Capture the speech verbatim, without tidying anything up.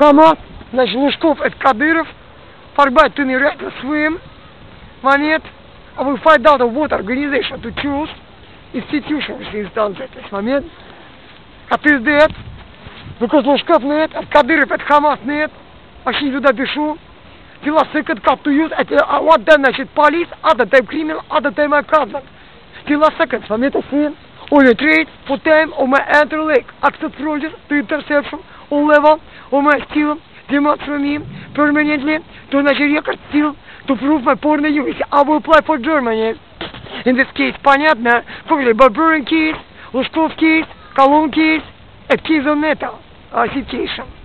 Хамас, значит, Лужков это Кадыров, Farbat to the swim, момент, I will find out what organization to choose, institution instance at this moment. At is that, because Лужков нет, а Кадыров это Хамас нет, а что туда пишу, дела second cut to use, это what then значит police, other time criminal, other time account. Дела second, момент сын, only trade, for time, on my enter lake, access project, to interception, on level, on my skill, demand from him, permanently, to значит record still, to prove my porn use. I will apply for Germany. In this case, понятно, probably Barbarian case, Лужков case, Cologne case, a case on metal, uh, citation.